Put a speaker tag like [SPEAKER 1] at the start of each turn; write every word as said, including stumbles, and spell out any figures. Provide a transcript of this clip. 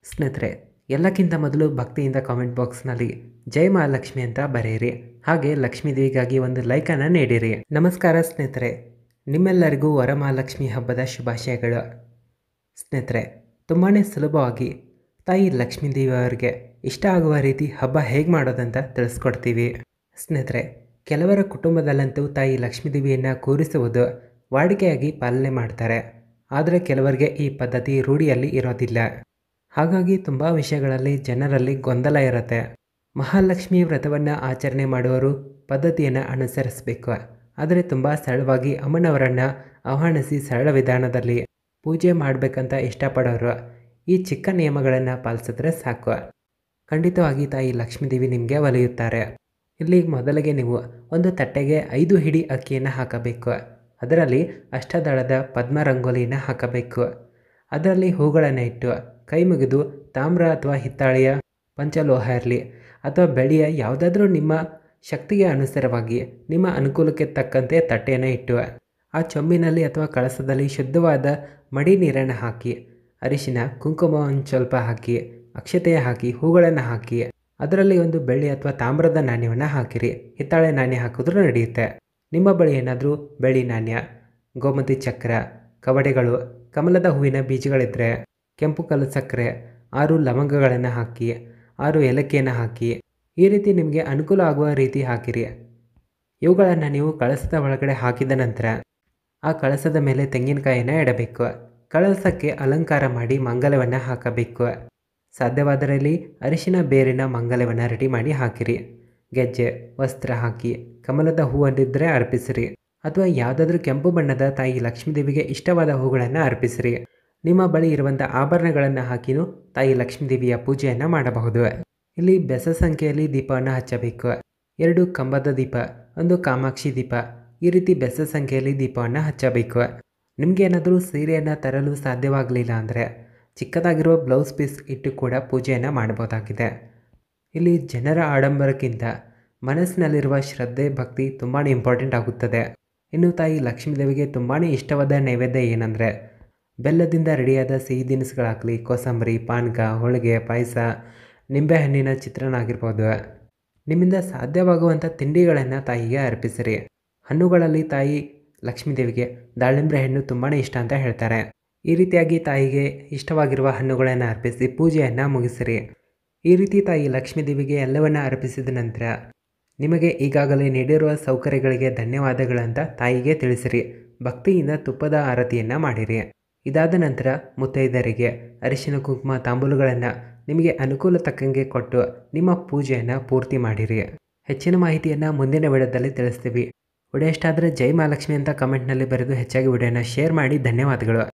[SPEAKER 1] ಸ್ನೇಹಿತರೆ, ಎಲ್ಲಕ್ಕಿಂತ ಮೊದಲು ಭಕ್ತಿಯಿಂದ ಕಾಮೆಂಟ್ ಬಾಕ್ಸ್ನಲ್ಲಿ ಜೈ ಮಹಾಲಕ್ಷ್ಮಿ ಅಂತ ಬರೆಯಿರಿ. ಹಾಗೆ ಲಕ್ಷ್ಮೀ ದೇವಿಗಾಗಿ ಒಂದು ಲೈಕನ್ನು ನೀಡಿರಿ. ನಮಸ್ಕಾರ ಸ್ನೇಹಿತರೆ, ನಿಮ್ಮೆಲ್ಲರಿಗೂ ವರಮಹಾಲಕ್ಷ್ಮಿ ಹಬ್ಬದ ಶುಭಾಶಯಗಳು. ಸ್ನೇಹಿತರೆ, ತುಂಬಾ ಸುಲಭವಾಗಿ ತಾಯಿ ಲಕ್ಷ್ಮೀ ದೇವಿಯವರಿಗೆ ಇಷ್ಟ ಆಗುವ ರೀತಿ ಹಬ್ಬ ಹೇಗೆ ಮಾಡೋದಂತ ತಿಳಿಸ್ಕೊಡ್ತೀವಿ. ಸ್ನೇಹಿತರೆ, ಕೆಲವರ ಕುಟುಂಬದಲ್ಲಂತೂ ತಾಯಿ ಲಕ್ಷ್ಮೀ ದೇವಿಯನ್ನು ಕೂರಿಸುವುದು ವಾಡಿಕೆಯಾಗಿ ಪಾಲನೆ ಮಾಡ್ತಾರೆ. ಆದರೆ ಕೆಲವರಿಗೆ ಈ ಪದ್ಧತಿ ರೂಢಿಯಲ್ಲಿ ಇರೋದಿಲ್ಲ. ಹಾಗಾಗಿ ತುಂಬ ವಿಷಯಗಳಲ್ಲಿ ಜನರಲ್ಲಿ ಗೊಂದಲ ಇರುತ್ತೆ. ಮಹಾಲಕ್ಷ್ಮಿ ವ್ರತವನ್ನು ಆಚರಣೆ ಮಾಡುವವರು ಪದ್ಧತಿಯನ್ನು ಅನುಸರಿಸಬೇಕು. ಆದರೆ ತುಂಬ ಸರಳವಾಗಿ ಅಮ್ಮನವರನ್ನು ಆಹ್ವಾನಿಸಿ ಸರಳ ವಿಧಾನದಲ್ಲಿ ಪೂಜೆ ಮಾಡಬೇಕಂತ ಇಷ್ಟಪಡೋರು ಈ ಚಿಕ್ಕ ನಿಯಮಗಳನ್ನು ಪಾಲಿಸಿದ್ರೆ ಸಾಕು. ಖಂಡಿತವಾಗಿ ತಾಯಿ ಲಕ್ಷ್ಮೀದೇವಿ ನಿಮಗೆ ಒಲಿಯುತ್ತಾರೆ. ಇಲ್ಲಿ ಮೊದಲಿಗೆ ನೀವು ಒಂದು ತಟ್ಟೆಗೆ ಐದು ಹಿಡಿ ಅಕ್ಕಿಯನ್ನು ಹಾಕಬೇಕು. ಅದರಲ್ಲಿ ಅಷ್ಟದಳದ ಪದ್ಮ ರಂಗೋಲಿಯನ್ನು ಹಾಕಬೇಕು. ಅದರಲ್ಲಿ ಹೂಗಳನ್ನು ಇಟ್ಟು ಕೈ ಮುಗಿದು ತಾಮ್ರ ಅಥವಾ ಹಿತ್ತಾಳೆಯ ಪಂಚಲೋಹ ಇರಲಿ ಅಥವಾ ಬೆಳ್ಳಿಯ ಯಾವುದಾದ್ರೂ ನಿಮ್ಮ ಶಕ್ತಿಗೆ ಅನುಸಾರವಾಗಿ ನಿಮ್ಮ ಅನುಕೂಲಕ್ಕೆ ತಕ್ಕಂತೆ ತಟ್ಟೆಯನ್ನು ಇಟ್ಟು ಆ ಚೊಂಬಿನಲ್ಲಿ ಅಥವಾ ಕಳಸದಲ್ಲಿ ಶುದ್ಧವಾದ ಮಡಿ ನೀರನ್ನು ಹಾಕಿ ಅರಿಶಿನ ಕುಂಕುಮ ಒಂದು ಸ್ವಲ್ಪ ಹಾಕಿ ಅಕ್ಷತೆಯ ಹಾಕಿ ಹೂಗಳನ್ನು ಹಾಕಿ ಅದರಲ್ಲಿ ಒಂದು ಬೆಳ್ಳಿ ಅಥವಾ ತಾಮ್ರದ ನಾಣ್ಯವನ್ನು ಹಾಕಿರಿ. ಹಿತ್ತಾಳೆ ನಾಣ್ಯ ಹಾಕಿದ್ರೂ ನಡೆಯುತ್ತೆ. ನಿಮ್ಮ ಬಳಿ ಏನಾದರೂ ಬೆಳ್ಳಿ ನಾಣ್ಯ, ಗೋಮತಿ ಚಕ್ರ, ಕವಡೆಗಳು, ಕಮಲದ ಹೂವಿನ ಬೀಜಗಳಿದ್ದರೆ ಕೆಂಪು ಕಲ್ಲು ಸಕ್ಕರೆ, ಆರು ಲವಂಗಗಳನ್ನು ಹಾಕಿ ಆರು ಏಲಕ್ಕಿಯನ್ನು ಹಾಕಿ ಈ ರೀತಿ ನಿಮಗೆ ಅನುಕೂಲ ಆಗುವ ರೀತಿ ಹಾಕಿರಿ. ಇವುಗಳನ್ನು ನೀವು ಕಳಸದ ಒಳಗಡೆ ಹಾಕಿದ ನಂತರ ಆ ಕಳಸದ ಮೇಲೆ ತೆಂಗಿನಕಾಯಿಯನ್ನು ಇಡಬೇಕು. ಕಳಸಕ್ಕೆ ಅಲಂಕಾರ ಮಾಡಿ ಮಂಗಲವನ್ನು ಹಾಕಬೇಕು. ಸಾಧ್ಯವಾದರಲ್ಲಿ ಅರಿಶಿನ ಬೇರಿನ ಮಂಗಲವನ್ನು ರೆಡಿ ಮಾಡಿ ಹಾಕಿರಿ. ಗೆಜ್ಜೆ, ವಸ್ತ್ರ ಹಾಕಿ ಕಮಲದ ಹೂವನ್ನಿದ್ದರೆ ಅರ್ಪಿಸಿರಿ ಅಥವಾ ಯಾವುದಾದ್ರೂ ಕೆಂಪು ಬಣ್ಣದ ತಾಯಿ ಲಕ್ಷ್ಮೀದೇವಿಗೆ ಇಷ್ಟವಾದ ಹೂಗಳನ್ನು ಅರ್ಪಿಸಿರಿ. ನಿಮ್ಮ ಬಳಿ ಇರುವಂಥ ಆಭರಣಗಳನ್ನು ಹಾಕಿನೂ ತಾಯಿ ಲಕ್ಷ್ಮೀದೇವಿಯ ಪೂಜೆಯನ್ನು ಮಾಡಬಹುದು. ಇಲ್ಲಿ ಬೆಸ ಸಂಖ್ಯೆಯಲ್ಲಿ ದೀಪವನ್ನು ಹಚ್ಚಬೇಕು. ಎರಡು ಕಂಬದ ದೀಪ, ಒಂದು ಕಾಮಾಕ್ಷಿ ದೀಪ, ಈ ರೀತಿ ಬೆಸ ಸಂಖ್ಯೆಯಲ್ಲಿ ದೀಪವನ್ನು ಹಚ್ಚಬೇಕು. ನಿಮಗೇನಾದರೂ ಸೀರೆಯನ್ನು ತರಲು ಸಾಧ್ಯವಾಗಲಿಲ್ಲ ಅಂದರೆ ಚಿಕ್ಕದಾಗಿರುವ ಬ್ಲೌಸ್ ಪೀಸ್ ಇಟ್ಟು ಕೂಡ ಪೂಜೆಯನ್ನು ಮಾಡಬಹುದಾಗಿದೆ. ಇಲ್ಲಿ ಜನರ ಆಡಂಬರಕ್ಕಿಂತ ಮನಸ್ಸಿನಲ್ಲಿರುವ ಶ್ರದ್ಧೆ ಭಕ್ತಿ ತುಂಬಾ ಇಂಪಾರ್ಟೆಂಟ್ ಆಗುತ್ತದೆ. ಇನ್ನು ತಾಯಿ ಲಕ್ಷ್ಮೀದೇವಿಗೆ ತುಂಬಾ ಇಷ್ಟವಾದ ನೈವೇದ್ಯ ಏನಂದರೆ ಬೆಲ್ಲದಿಂದ ರೆಡಿಯಾದ ಸಿಹಿ ತಿನಿಸುಗಳಾಗಲಿ, ಕೋಸಂಬರಿ, ಪಾನಕ, ಹೋಳಿಗೆ, ಪಾಯಸ, ನಿಂಬೆಹಣ್ಣಿನ ಚಿತ್ರಾನ್ನ ಆಗಿರ್ಬೋದು. ನಿಮ್ಮಿಂದ ಸಾಧ್ಯವಾಗುವಂಥ ತಿಂಡಿಗಳನ್ನು ತಾಯಿಗೆ ಅರ್ಪಿಸಿರಿ. ಹಣ್ಣುಗಳಲ್ಲಿ ತಾಯಿ ಲಕ್ಷ್ಮೀದೇವಿಗೆ ದಾಳಿಂಬೆ ಹಣ್ಣು ತುಂಬಾ ಇಷ್ಟ ಅಂತ ಹೇಳ್ತಾರೆ. ಈ ರೀತಿಯಾಗಿ ತಾಯಿಗೆ ಇಷ್ಟವಾಗಿರುವ ಹಣ್ಣುಗಳನ್ನು ಅರ್ಪಿಸಿ ಪೂಜೆಯನ್ನು ಮುಗಿಸಿರಿ. ಈ ರೀತಿ ತಾಯಿ ಲಕ್ಷ್ಮೀದೇವಿಗೆ ಎಲ್ಲವನ್ನು ಅರ್ಪಿಸಿದ ನಂತರ ನಿಮಗೆ ಈಗಾಗಲೇ ನೀಡಿರುವ ಸೌಕರ್ಯಗಳಿಗೆ ಧನ್ಯವಾದಗಳಂತ ತಾಯಿಗೆ ತಿಳಿಸಿರಿ. ಭಕ್ತಿಯಿಂದ ತುಪ್ಪದ ಆರತಿಯನ್ನು ಮಾಡಿರಿ. ಇದಾದ ನಂತರ ಮುತ್ತೈದರಿಗೆ ಅರಿಶಿನ ಕುಂಕುಮ ತಾಂಬೂಲಗಳನ್ನು ನಿಮಗೆ ಅನುಕೂಲ ತಕ್ಕಂಗೆ ಕೊಟ್ಟು ನಿಮ್ಮ ಪೂಜೆಯನ್ನು ಪೂರ್ತಿ ಮಾಡಿರಿ. ಹೆಚ್ಚಿನ ಮಾಹಿತಿಯನ್ನು ಮುಂದಿನ ವಿಡಿಯೋದಲ್ಲಿ ತಿಳಿಸ್ತೀವಿ. ವಿಡಿಯೋ ಇಷ್ಟ ಆದರೆ ಜೈ ಮಹಾಲಕ್ಷ್ಮಿ ಅಂತ ಕಮೆಂಟ್ನಲ್ಲಿ ಬರೆದು ಹೆಚ್ಚಾಗಿ ವಿಡಿಯೋನ ಶೇರ್ ಮಾಡಿ. ಧನ್ಯವಾದಗಳು.